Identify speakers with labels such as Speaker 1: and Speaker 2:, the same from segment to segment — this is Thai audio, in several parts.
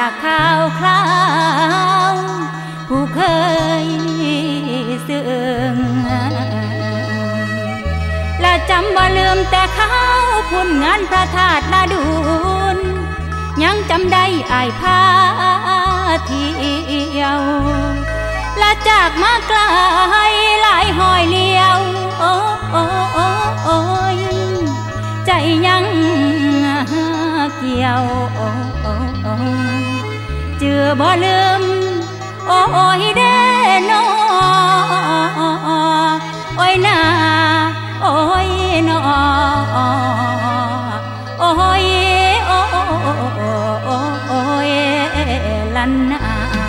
Speaker 1: จากข่าวคราวผู้เคยซึ้งและจำบ่ลืมแต่เขาพุ่นงานพระธาตุนาดูนยังจำได้อ้ายพาเที่ยวและจากมาไกลหลายหอยเลี้ยวโอ้โอ้โอ้โอ้ยใจยังเกี่ยวโอ้โอ้โอ้เจือบ่ลืมโอ้ยเด้นอโอ้ยนาโอ้ยนอโอ้ยโอ้โอ้ยลันนา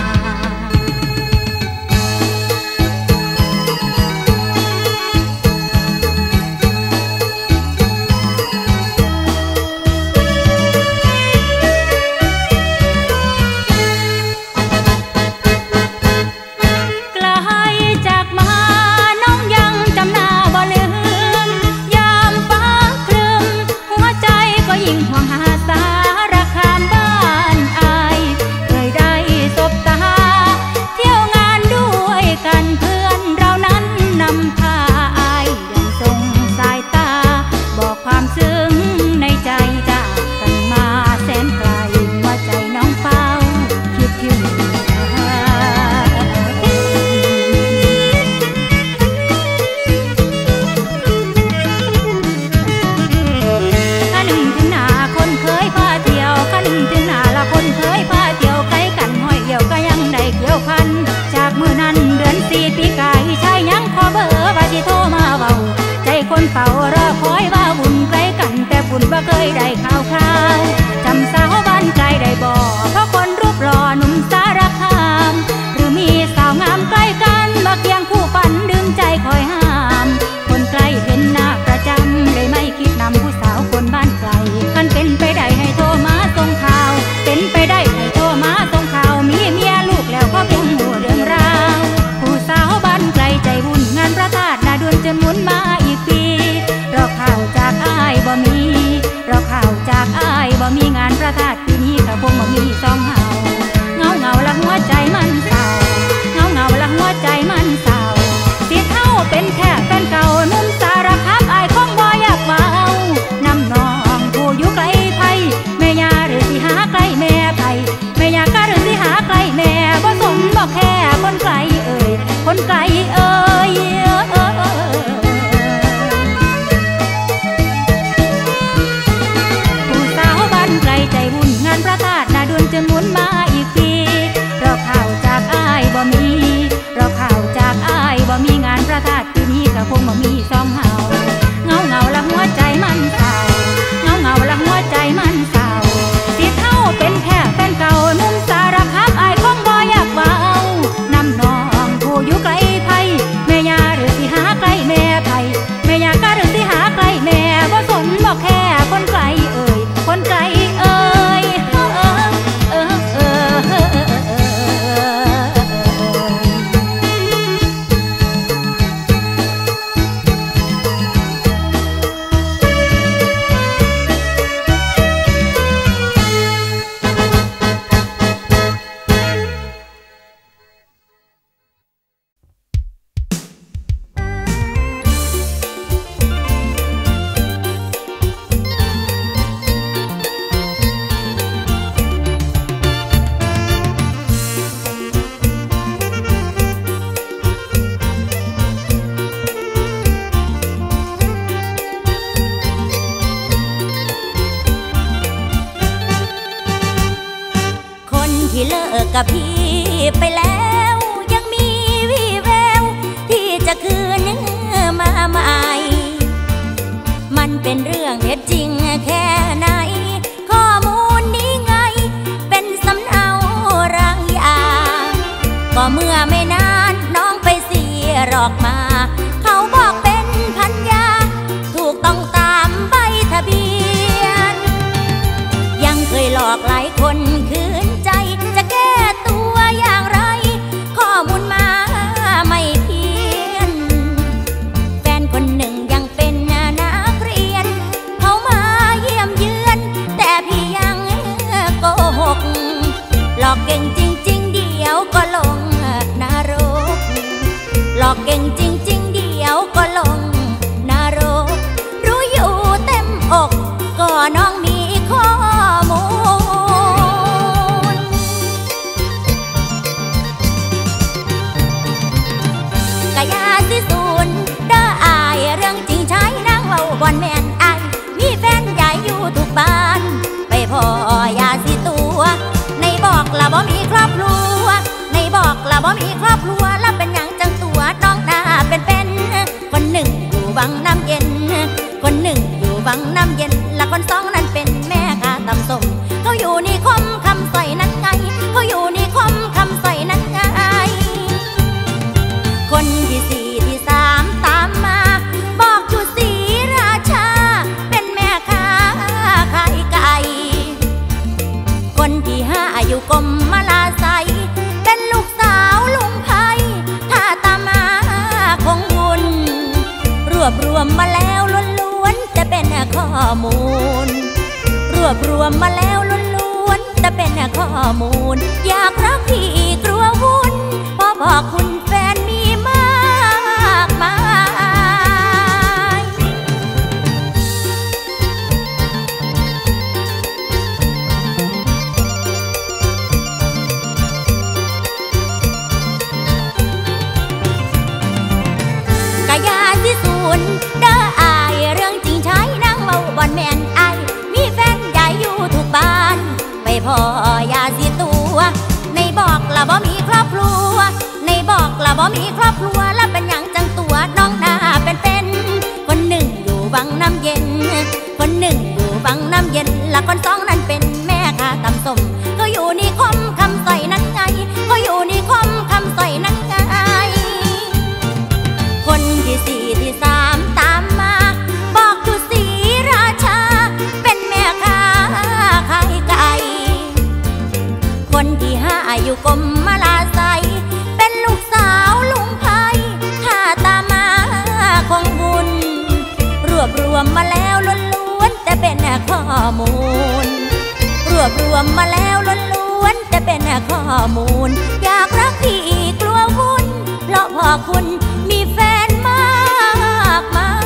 Speaker 1: เฝ้ารอคอยว่าบุญไกลกันแต่บุญบ่เคยได้ข่าวคราวจำสาวบ้านไกลได้บ่เพราะคนรูปหล่อหนุ่มสารคามหรือมีสาวงามใกล้กันมาเคียงคู่ฝันดึงใจคอยห้ามคนไกลเห็นหน้าประจำเลยไม่คิดนำผู้สาวคนบ้านไกลคันเป็นไปได้ให้โทรมาส่งข่าวเป็นไปได้ให้โทรมาส่งข่าวมีเมียลูกแล้วก็เพียงหัวเรื่องราวผู้สาวบ้านไกลใจบุญงานพระธาตุนาดวนจนหมุนมาอีกปีรอข่าวจากอ้ายบ่มีรอข่าวจากอ้ายบ่มีงานพระธาตุปีนี้ก็คงบ่มีสองเฮาเงาเงาละหัวใจมันเศร้าเงาเงาละหัวใจมันเศร้าสิเท่าเป็นแค่แฟนเก่านุ่มสารคามอ้ายคงบ่อยากเว้านำน้องผู้อยู่ไกลไผแม่ยาหรือสิหาไกลแม่ไผแม่ยากะหรือสิหาไกลแม่บ่สมบ่แค่คนไกลเอ่ยคนไกลเอ่ยใจบุญงานพระธาตุนาดวนจนหมุนมาอีกปีรอข่าวจากอ้ายบ่มีรอข่าวจากอ้ายบ่มีงานพระธาตุปีนี้ก็คงบ่มีสองเฮาเงาเงาละหัวใจมันเศร้าเงาเงาละหัวใจมันเศร้าสิเท่าเป็นแค่แฟนเก่านุ่มสารคามอ้ายคงบ่อยากเว้านำน้องผู้อยู่ไกลไผแม่ยาหรือสิหาไกลแม่ไผแม่ยากะหรือสิหาไกลแม่บ่สนบ่แค่คนไกลเอ่ยคนไกลกับพี่ไปแล้วยังมีวี่แววที่จะคืนมาใหม่มันเป็นเรื่องเท็จจริงแค่ไหนข้อมูลนี้ไงเป็นสำเนารางยาก็เมื่อไม่นานน้องไปเสียหลอกมาเขาบอกเป็นพันยาถูกต้องตามใบทะเบียนยังเคยหลอกหลายคนคืนใจจะแก้ตัวอย่างไรข้อมูลมาไม่เพี้ยนแฟนคนหนึ่งยังเป็นนักเรียนเขามาเยี่ยมเยือน
Speaker 2: ละบ่มีครอบครัวแล้วเป็นหยังจังตัวน้องหน้าเป็นคนหนึ่งอยู่วังน้ำเย็นคนหนึ่งอยู่วังน้ำเย็นและคนสองนั้นเป็นแม่ค้าตำส้มเขาอยู่นิคมคำสอยนั้นไงเขาอยู่นิคมคำสอยนั้นไงคนที่สี่ที่สามตามมาบอกอยู่ศรีราชาเป็นแม่ค้าขายไก่คนที่ห้าอยู่กรมมาลาไซเป็นลูกสาวลุงไพถ้าตามมาคงวุ่นรวบรวมมาแล้วล้วนๆจะเป็นข้อมูลรวบรวมมาแล้วล้วนๆจะเป็นข้อมูลอยากรักพี่กลัววุ่นเพราะบอกคุณแฟนมีมากมายกะยาสิสูนเด้ออายเรื่องจริงใช้นั่งเมาบอนแมนไอมีแฟนใหญ่อยู่ทุกบ้านไปพอยาสิตัวในบอกละบ่มีครอบครัวในบอกละบ่มีครอบครัวแล้วเป็นหยังจังตัวน้องหน้าเป็นคนหนึ่งอยู่วังน้ำเย็นคนหนึ่งอยู่วังน้ำเย็นและคนสองนั้นเป็นแม่ค้าตำส้มก็อยู่นิคมคำสอยนั้นไงก็อยู่นิคมคำสอยนั้นไงคนที่สี่ที่สามตามมาบอกอยู่ศรีราชาเป็นแม่ค้าขายไก่คนที่ห้าอยู่กรมมาลาไซเป็นลูกสาวลุงไพถ้าตามมาคงวุ่นรวบรวมมาแล้วล้วนๆแต่เป็นข้อมูลรวบรวมมาแล้วล้วนๆแต่เป็นข้อมูลอยากรักพี่กลัววุ่นเพราะพ่อคุณมีแฟนมากมาย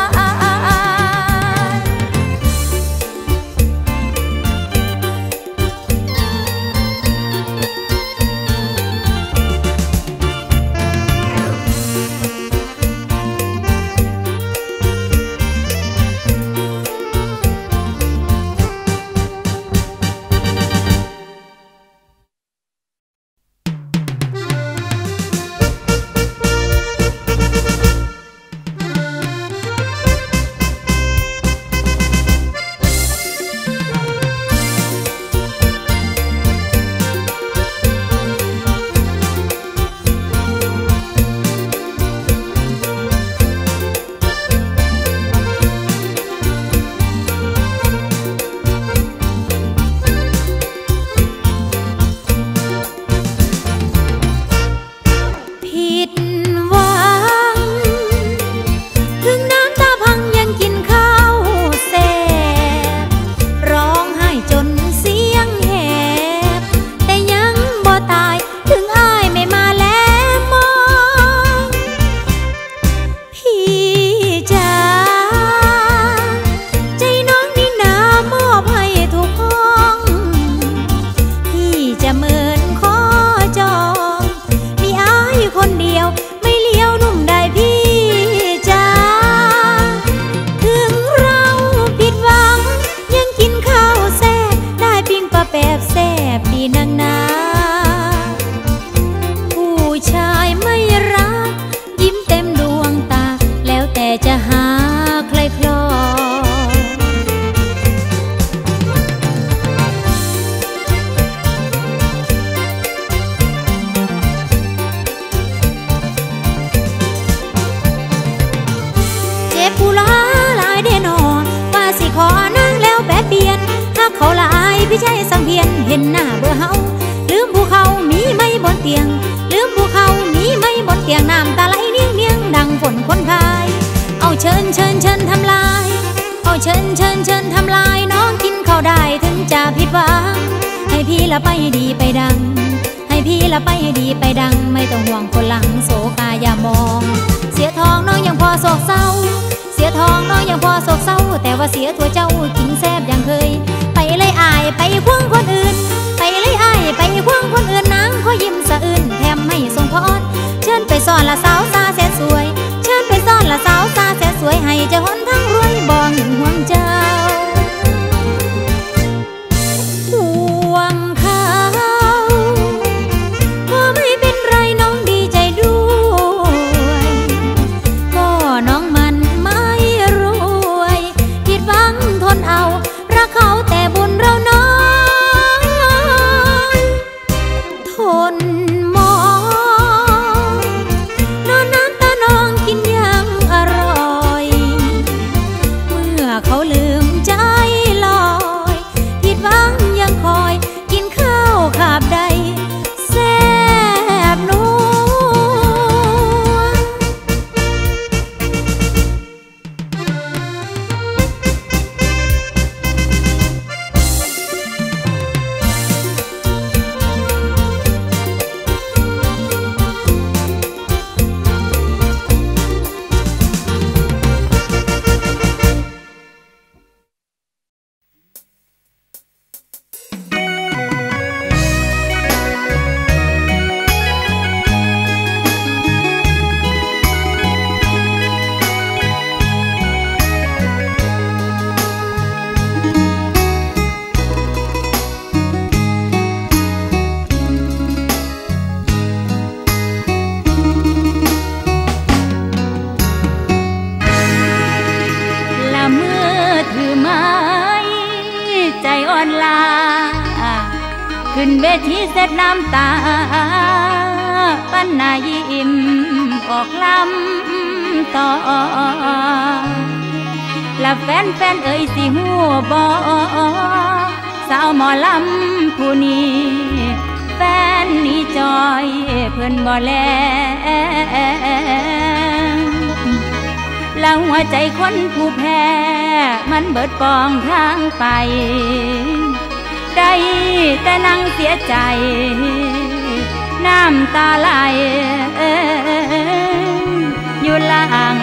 Speaker 2: พี่ชายสังเวียนเห็นหน้าเบื่อเฮาลืมภูเขามีไม่บนเตียงลืมภูเขามีไม่บนเตียงน้ำตาไหลเนียงเนียงดังฝนคนพายเอาเชิญเชิญเชิญทำลายเอาเชิญเชิญเชิญทำลายน้องกินข้าวได้ถึงจะผิดหวังให้พี่ละไปดีไปดังให้พี่ละไปดีไปดังไม่ต้องห่วงคนหลังโศกาอย่ามองเสียทองน้องยังพอโศกเศร้าเสียทองน้องยังพอโศกเศร้าแต่ว่าเสียตัวเจ้ากินแซ่บอย่างเคยไปเลยอายไปควงคนอื่นไปเลยอายไปควงคนอื่นนางขอยิ้มสะอื้นแถมไม่ส่งพรเชิญไปซ่อนละสาวตาแสนสวยเชิญไปซ่อนละสาวตาแสนสวยให้เจ้าหนทั้งรวยบ่หึงห่วงเจ้าห่วงเขาก็ไม่เป็นไร
Speaker 1: ทีเสร็จน้ำตาปันนายิ้มออกลำต่อและแฟนเอ่ยสิหัวบอสาวหมอลำผู้นี้แฟนนี่จอยเพิ่นบ่แลแล้วหัวใจคนผู้แพ้มันเบิดปองทางไปได้แต่นั่งเสียใจน้ำตาไหลอยู่หลัง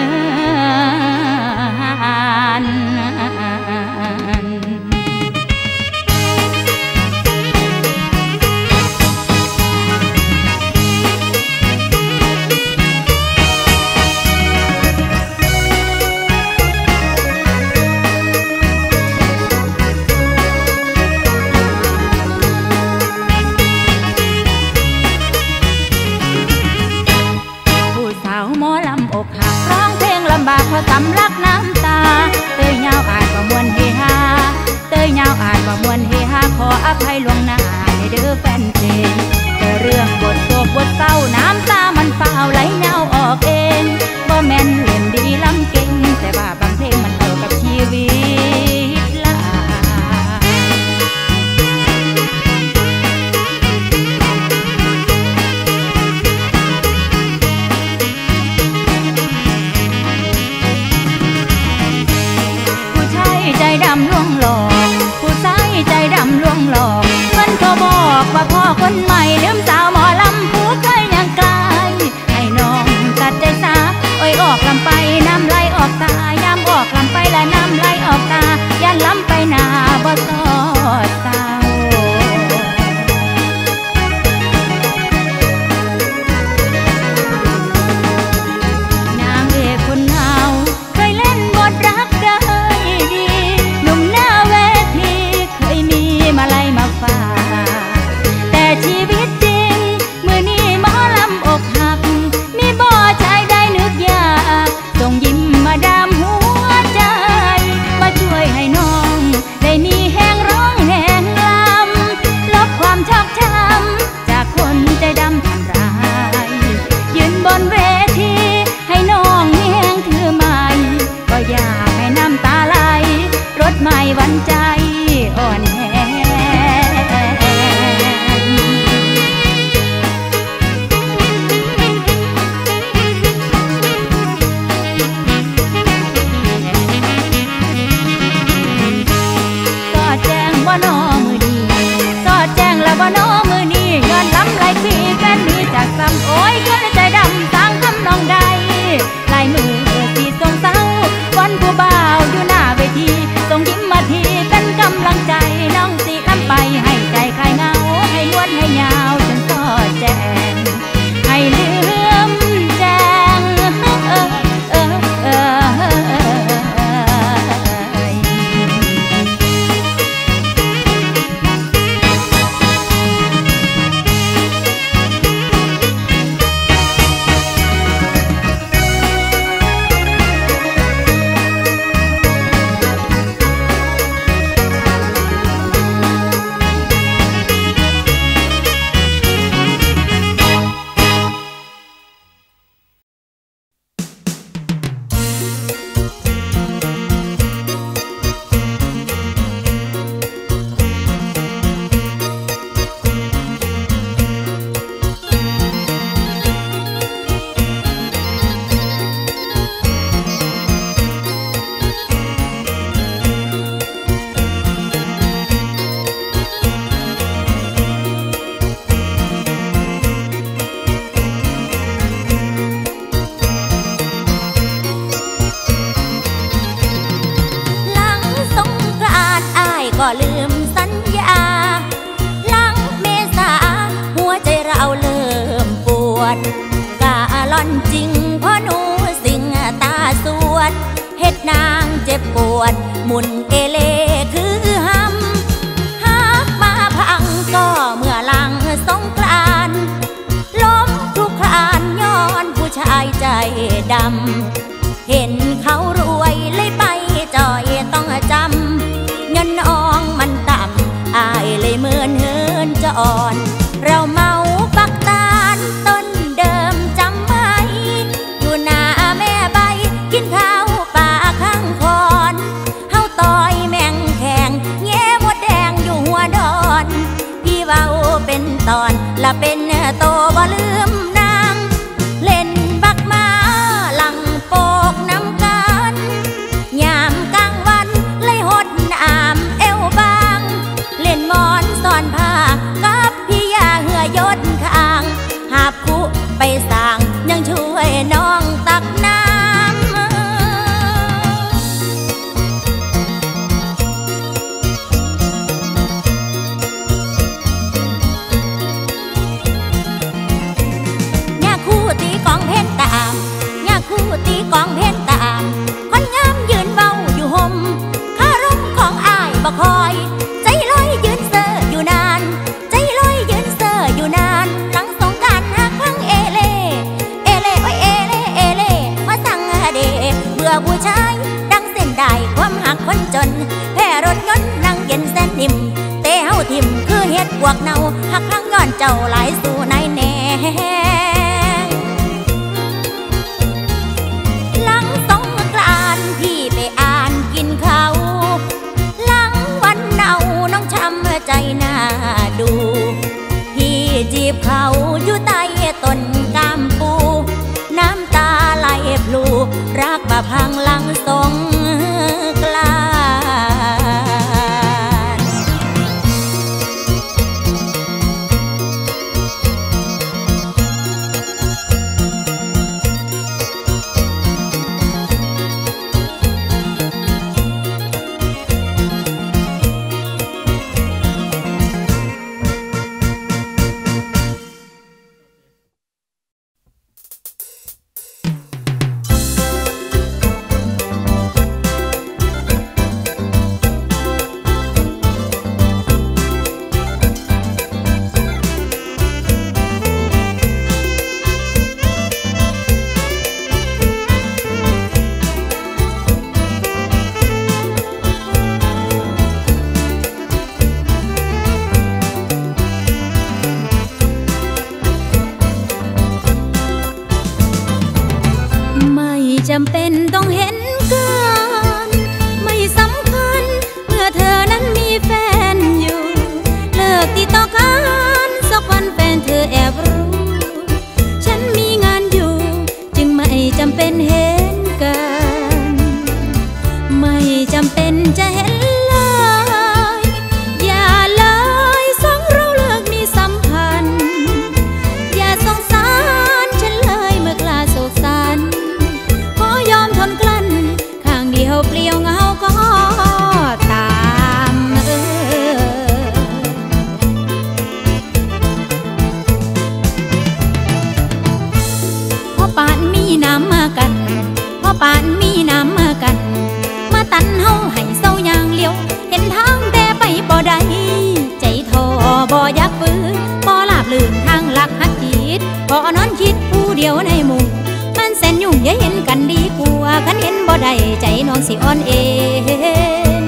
Speaker 1: พอสำลักน้ำตาเตยยาวอาจบ่มวนเฮฮาเตยยาวอาจบ่มวนเฮฮาขออภัยล่วงหน้าในเด้อแฟนเพลงแต่เรื่องบทโศกบทเศร้าน้ำตามันเปล่าไหลยาวออกเองบ่แม่นเล่นดีลำเก่งแต่ว่าบางเพลงมันเข้ากับชีวิตหลายใจดำล่วงหลอกผู้ชายใจดำล่วงหลอกมันก็บอกว่าพ่อคนใหม่ลืมสาวหมอลำผู้เคยยังไกลให้น้องตัดใจซะโอ้ยออกลำไปน้ำไหลออกตายามออกลำไปและน้ำไหลออกตายันลำไปหน้าบ่สอดเศร้านางเอกคนเฮาเคยเล่นบทรักได้ดีหนุ่มหน้าเวทีเคยมีมาลัยมาฝากแต่ชีวิตจริงมื้อนี้หมอลำอกหักมีบ่ชายได้นึกอยากส่งยิ้มมาดามหัวใจมาช่วยให้น้องได้มีแห้งร้องแห้งลำลบความชอกช้ำจากคนใจดำทำร้ายยืนบนเวทีให้น้องมีแห้งถือไม้ก็อยากให้น้ำตาไหลรถไม่หวั่นใจอ่อนแอสอดแจ้งว่าน้อมือดีสอดแจ้งแล้วว่าน้อมือนี้ย้อนล้ำไหลปีแฟนนี้จากซ้ำโอ้ยคนใจดำสร้างทำนองใดลายมือสีทรงเศร้าวันผู้บ่าวอยู่หน้าเวทีส่งยิ้มมาทีเป็นกำลังใจน้องสีลำไปให้ใจคลายเหงาให้นวลให้ยาวจนสอดแจ้งให้ลืมแจ้งก็ลืมสัญญาหลังเมษาหัวใจเราเริ่มปวดกาล่อนจริงเพราะหนูสิ่งตาสวดเฮ็ดนางเจ็บปวดหมุนเอเลคือหำหากมาพังก็เมื่อหลังสงกรานต์ล้มคลุกคลานย้อนผู้ชายใจดำเห็นเขารวยเลยไปจอยต้องจำเงินน้องมันต่ำอายเลยเหมือนเหินจะ
Speaker 2: อ่อนเราเมาปักตาลต้นเดิมจำไหมอยู่หน้าแม่ใบกินข้าวป่าข้างคอนเฮาต่อยแมงแข่งแง่มดแดงอยู่หัวดอนพี่เว้าเป็นตอนละเป็นโตบ่ลืมนางเล่นบักมาหลังโปกน้ำกันยามกลางวันเลยหดอามเอวบางเล่นมอนซ่อนผ้ากับพี่ยาเหือยดข้างหาบคุไปสร้างยังช่วยน้องตักน้ำตีกองเพนตามยาคู่ตีกองเพนตามคนงามยืนเบาอยู่ห่มคารมของอายบ่คอยใจลอยยืนเซ่ออยู่นานใจลอยยืนเซ่ออยู่นานหลังสงกรานต์หักพังเอเล่เอเล่โอ้ยเอเล่เอเล่มาสั่งเดเบื่อผู้ชายดังเส้นได้ความหักคนจนแพ้รถยนต์นั่งเย็นแสนนิ่มเตะเฮาทิ่มคือเฮ็ดพวกเนาหักพังย้อนเจ้าหลายสู่ในแน่พี่ไปอ่านกินเขาหลังวันเนาน้องช้ำใจน่าดูพี่จีบเขาอยู่ใต้ต้นกามปูน้ำตาไหลพลูรักมาพังหลังสงกรานต์จำเป็นต้องเห็นกันไม่สำคัญเมื่อเธอนั้นมีแฟนอยู่เลิกติดต่อกันสักวันแฟนเธอแอบรู้ฉันมีงานอยู่จึงไม่จำเป็นเห็นกันไม่จำเป็นจะเห็นเลยอย่าเลยสองเราเลิกมีสัมพันธ์อย่าสงสารฉันเลยเมื่อกล้าโศกสันยอมทนกลั้นข้างเดียวเปลี่ยวเงาก็ตามพอปานมีน้ำมากันพอปานมีน้ำมากันมาตันเฮาให้เศร้าอย่างเลี้ยวเห็นทางแต่ไปบ่ได้ใจท้อบ่อยากฟื้นบ่ลาบลื่นทางหลักหักจิตบ่นอนคิดผู้เดียวในหมู่แสนยุ่งอย่าเห็นกันดีกว่าคันเห็นบ่ได้ใจน้องสิอ่อนเอ็น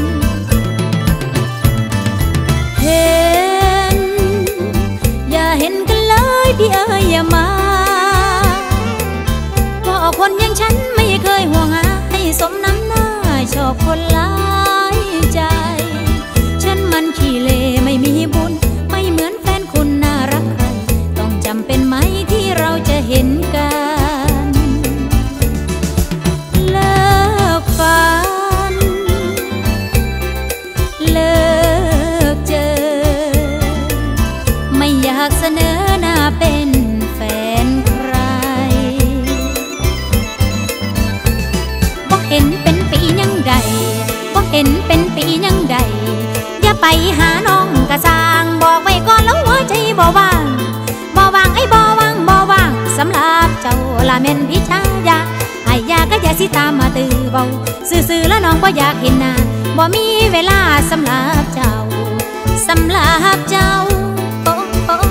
Speaker 2: เห็นอย่าเห็นกันเลยพี่เอ๋ยอย่ามาก็คนอย่างฉันไม่เคยห่วงหาให้สมน้ำหน้าชอบคนหลายใจฉันมันขี้เลไม่มีบุญไม่เหมือนแฟนคุณน่ารักใครต้องจำเป็นไหมที่เราจะเห็นกันฝันเลิกเจอไม่อยากเสนอหน้าเป็นแฟนใครบ่เห็นเป็นปียังใดบ่เห็นเป็นปียังใดอย่าไปหาน้องกระซางบอกไว้ก่อนแล้วหัวใจบ่ว่างบ่ว่างไอ้บ่ว่างบ่ว่างสำหรับเจ้าละแม่นพิชายาอยากก็อย่าสิตามมาตื้อเบาซื่อๆแล้วน้องบ่อยากเห็นหน้าบ่มีเวลาสำหรับเจ้าสำหรับเจ้าโอ้โอ้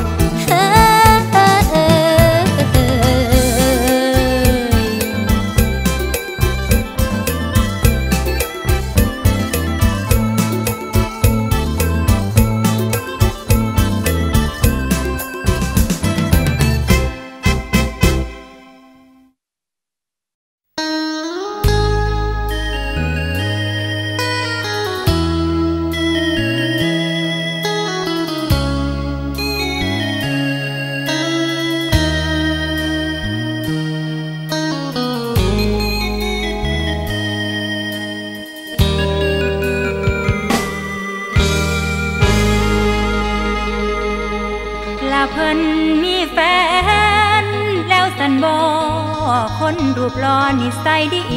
Speaker 1: เพิ่นมีแฟนแล้วสันบ่คนรูปหล่อนิสัยดี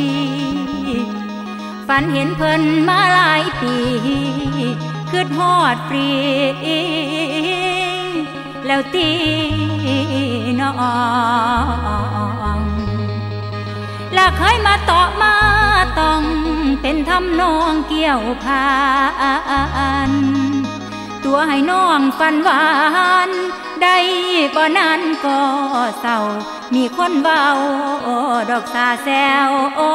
Speaker 1: ฝันเห็นเพิ่นมาหลายปีคิดฮอดฟรีแล้วตีน้องและเคยมาต่อมาต้องเป็นทำนองเกี่ยวพานตัวให้น้องฝันหวานได้บ่นานก็เศร้ามีคนเว้าดอกสาแซว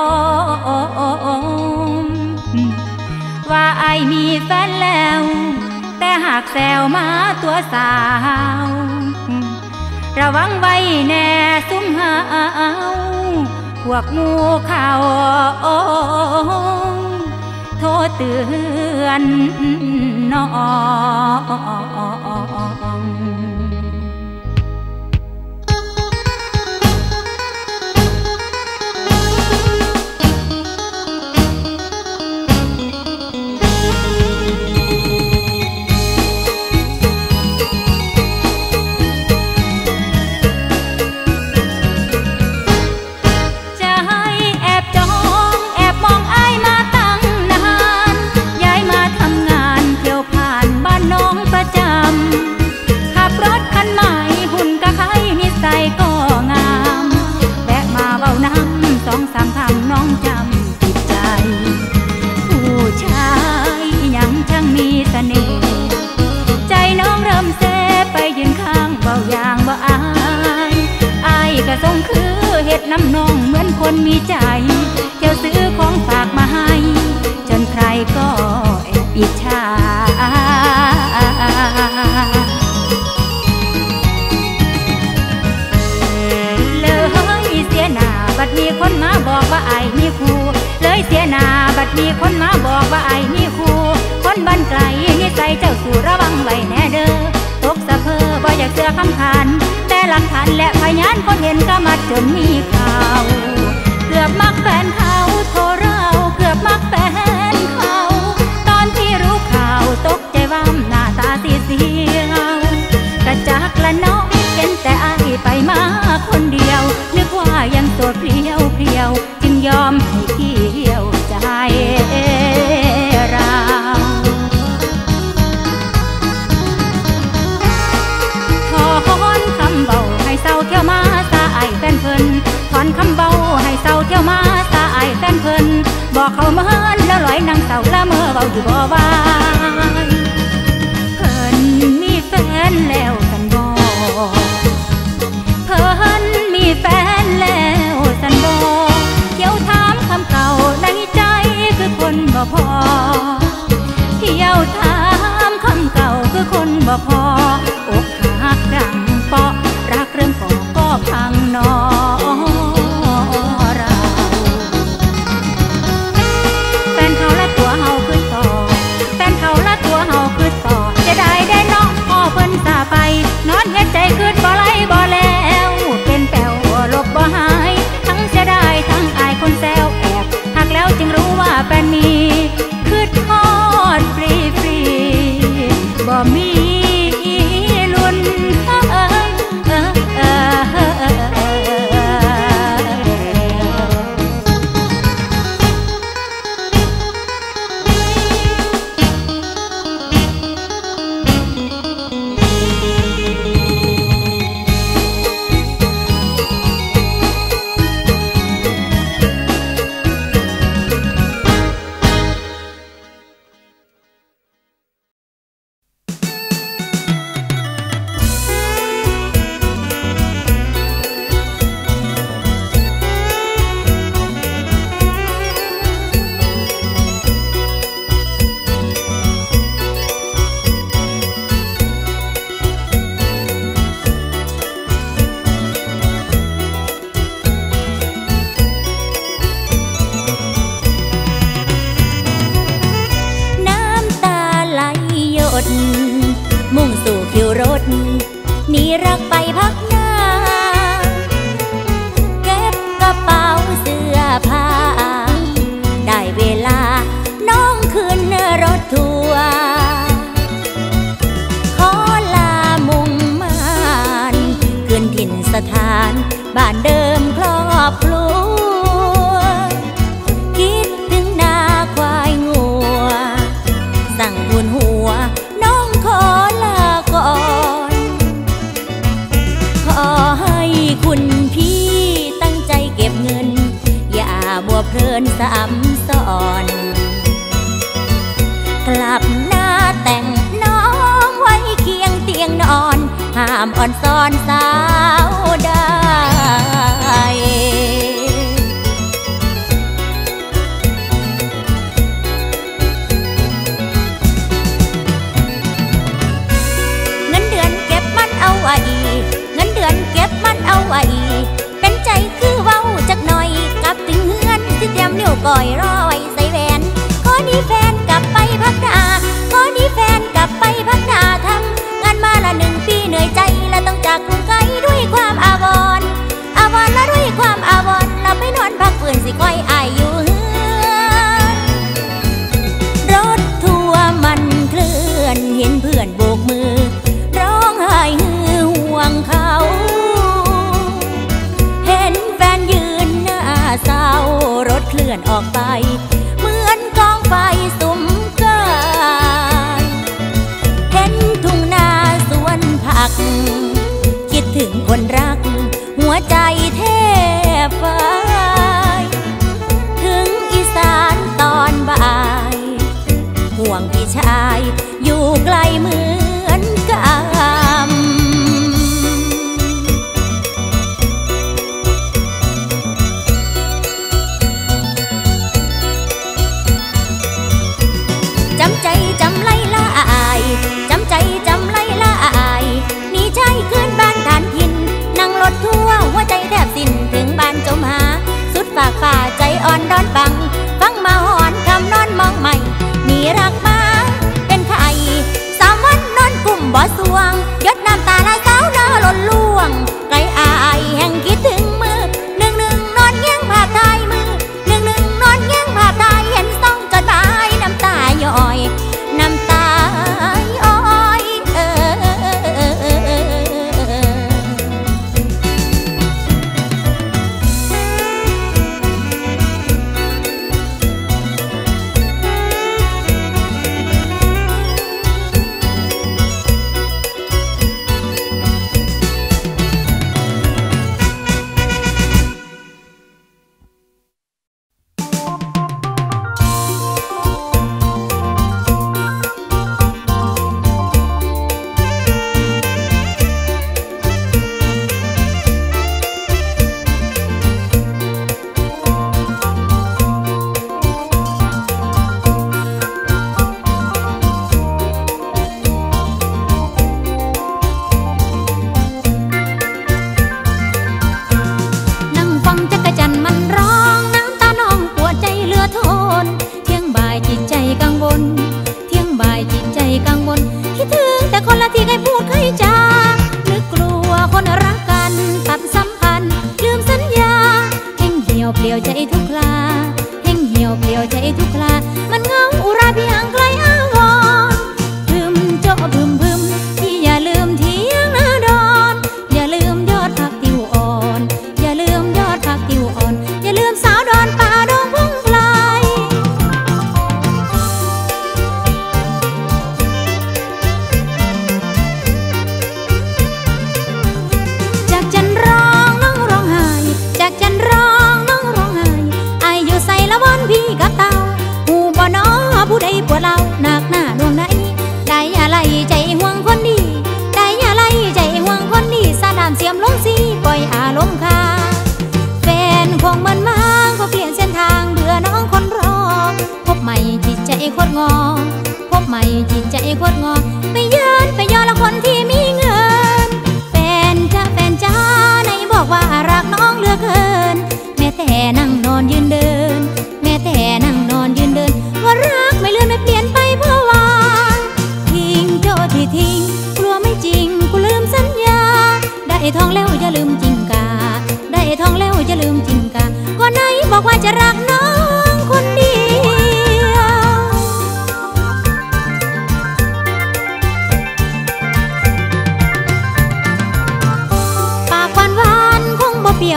Speaker 1: ว่าไอ้มีแฟนแล้วแต่หากแซวมาตัวสาวระวังไว้แน่ซุ่มหาวพวกหมู่เขาโทรเตือนน้องขับรถคันใหม่หุ่นกะไข่นิสัยก็งามแวะมาเว้าน้ำ2-3 คำน้องจำติดใจผู้ชายยังช่างมีเสน่ห์ใจน้องเริ่มเซไปยืนข้างเบาอย่างบ่อายอายก็ทรงคือเฮ็ดน้ำนองเหมือนคนมีใจเที่ยวซื้อของฝากมาให้จนใครก็แอบอิจฉาบัดมีคนมาบอกว่าไอ้มีคู่เลยเสียหน้าบัดมีคนมาบอกว่าไอ้มีคู่คนบ้านไกลนิสัยเจ้าสู่ระวังไว้แน่เด้อตกสะเพอบ่อยากเสือคำขานแต่หลักฐานและพยานคนเห็นก็มัดจนมีข่าวเกือบมักแฟนเขาโทรเราเกือบมักแฟนเขาตอนที่รู้ข่าวตกใจว่าหน้าตาเสียวกระจักละเนาะเห็นแต่ไอ้ไปมาคนเดียวนึกว่ายังโสดเพลียวจึงยอมให้เที่ยวใจเราถอนคำเบาให้เศร้าเที่ยวมาสาไอ้แฟนเพิ่นถอนคำเบาให้เศร้าเที่ยวมาสาไอ้แฟนเพิ่นบอกเขาเมินแล้วลอยนางเศร้าละเมื่อเบาอยู่บ่วายเพิ่นมีแฟนแล้วกันบ่เพิ่นมีแฟนแล้วสันบ่เที่ยวถามคำเก่าในใจคือคนบ่พอเที่ยวถามคำเก่าคือคนบ่พอกหักดังเปาะรักเริ่มก็พังนอเราแฟนเขาละตัวเฮาขึ้นต่อแฟนเขาละตัวเฮาขึ้นต่อจะได้น้องพ่อเพิ่นสาไปนอนเฮ็ดใจขึ้นบ่ไหลบ่แล้วเป็นแป้วลบบ่หายทั้งเสียดายทั้งอายคนแซวแอบหักแล้วจึงรู้ว่าแฟนมีขึ้นทอดฟรีบ่มีลุ้นมุ่งสู่คิวรถหนีรักไปพักหน้าเก็บกระเป๋าเสื้อผ้าได้เวลาน้องขึ้นรถทัวร์ขอลามุ่ง
Speaker 2: บ้านเดิมครอบครัวคิดถึงนาควายงัวสั่งทุนหัวน้องขอลาก่อนขอให้คุณพี่ตั้งใจเก็บเงินอย่าบัวเพลินซ้ำซ้อนกลับหน้าแต่งน้องไว้เคียงเตียงนอนห้ามอ่อนซ้อนสาวได้เงินเดือนเก็บมันเอาไว้เงินเดือนเก็บมันเอาไว้เป็นใจคือเว้าจักหน่อยกลับถึงเฮือนสิเตรียมนิ้วก้อยรอไว้ใส่แหวนขอนี้แฟนกลับไปพักนาขอนี้แฟนกลับไปพักนาทำงานมาละ1 ปีเหนื่อยใจและต้องจากกรุงไกลด้วยความอาวรณ์และด้วยความอาวรณ์เราไปนอนพักฟื้นสิคอยอายอยู่เฮือนรถทัวร์มันเคลื่อนเห็นเพื่อนโบกมือร้องไห้ฮือห่วงเขาเห็นแฟนยืนหน้าเศร้ารถเคลื่อนออกไปเหมือนกองไฟสุมกายเห็นทุ่งนาสวนผักคิดถึงคนรักหัวใจแทบวายถึงอีสานตอนบ่ายห่วงพี่ชายอยู่ไกลเหมือนกันจำใจจำไล่ละอายจำใจจำไล่ละอายนี่ใช่ขึ้นบ้านฐานถิ่นนั่งรถทั่วหัวใจแทบสิ้นถึงบ้านจมหาสุดฝากฝ่าใจอ่อนดอนฟังมาหอนคำนอนมองใหม่มีรักมาเป็นไข่3 วันนอนกุ่มบ่สวงยดน้ำตาละสาวเนอหล่นล่วงไกลอายแห่งคิดถึงมือหนึ่งนอนแย่งภาพถ่ายมือหนึ่งนอนแย่งภาพถ่ายเห็นส่องจดหมายน้ำตาย่อยน้ำตาย้อยเปลี่ยวใจทุกคราแห้งเหี่ยวเปลี่ยวใจทุกครามันเงาอุราเพียงไกลอาวรพึมโจะพึมที่อย่าลืมเที่ยงนาดอนอย่าลืมยอดผักติวอ่อนอย่าลืมยอดผักติวอ่อนอย่าลืมสาวดอนป่าดงพุ่งไกลจากจันร้องน้องร้องไห้จากจันร้องพี่กับเต่าหูบ่น้อผู้ใดปวดเราหนักหน้าดวงไหนได้อะไรใจห่วงคนดีได้อะไรใจห่วงคนดีสาดามเสียมลงสีปล่อยอารมณ์คาแฟนคงมันมางก็เปลี่ยนเส้นทางเบื่อน้องคนรอพบใหม่จิตใจโคตรงอพบใหม่จิตใจโคตรงอไปยืนไปยอละคนที่มีเงินแฟนจ้าไหนบอกว่ารักน้องเหลือเกินแม้แต่นั่งนอนยืนเดินแต่นั่งนอนยืนเดินว่ารักไม่เลื่อนไม่เปลี่ยนไปเพราะว่าทิ้งโจที่ทิ้งกลัวไม่จริงกูลืมสัญญาได้ทองแล้วอย่าลืมจิงกาได้ทองแล้วอย่าลืมจิงกาก่อนไหนบอกว่าจะรักน้องคนเดียวปากหวานคงบ่เปลี่ยน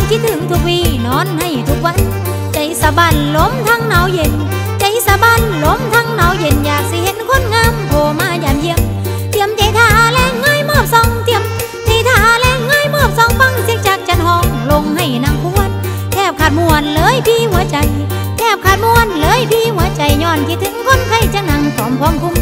Speaker 2: คิดถึงทุกวีนอนให้ทุกวันใจสะบันลมทั้งหนาวเย็นใจสะบันลมทั้งหนาวเย็นอยากสิเห็นคนงามโผล่มายามเยี่ยมเตรียมใจท่าแรงง่ายมอบซองเตรียมใจท่าแรงง่ายมอบซองฟังเสียงจากจันห้องลงให้นางพวนแทบขาดมวนเลยพี่หัวใจแทบขาดมวนเลยพี่หัวใจย้อนคิดถึงคนไข้จังนังผอมคุ้ม